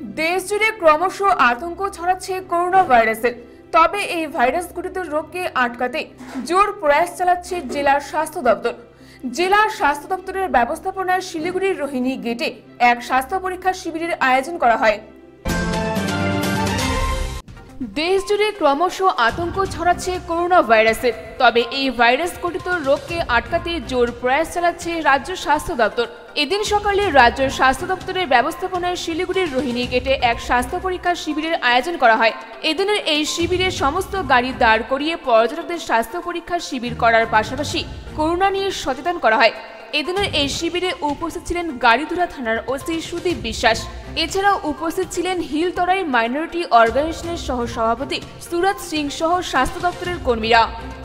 দেশজুড়ে ক্রমশ আতঙ্ক ছড়াচ্ছে করোনা ভাইরাসের। তবে এই ভাইরাস ঘটিত রোগকে আটকাতে জোর প্রয়াস চালাচ্ছে জেলার স্বাস্থ্য দপ্তর। জেলা স্বাস্থ্য দপ্তরের ব্যবস্থাপনায় শিলিগুড়ির রোহিণী গেটে এক স্বাস্থ্য পরীক্ষা শিবিরের আয়োজন করা হয়। দেশজুড়ে ক্রমশ আতঙ্ক ছড়াচ্ছে করোনা ভাইরাসের। তবে এই ভাইরাস ঘটিত রোগকে আটকাতে জোর প্রয়াস চালাচ্ছে রাজ্য স্বাস্থ্য দপ্তর। এদিন সকালে রাজ্য স্বাস্থ্য দপ্তরের ব্যবস্থাপনায় শিলিগুড়ির রোহিণী গেটে এক স্বাস্থ্য পরীক্ষা শিবিরের আয়োজন করা হয়। এদিনের এই শিবিরে সমস্ত গাড়ি দাঁড় করিয়ে পর্যটকদের স্বাস্থ্য পরীক্ষার শিবির করার পাশাপাশি করোনা নিয়ে সচেতন করা হয়। এদিনের এই শিবিরে উপস্থিত ছিলেন গাড়িধুরা থানার ওসি সুদীপ বিশ্বাস। এছাড়াও উপস্থিত ছিলেন হিলতরাই মাইনরিটি অর্গানাইজেশনের সহ সভাপতি সুরজ সিং সহ স্বাস্থ্য দপ্তরের কর্মীরা।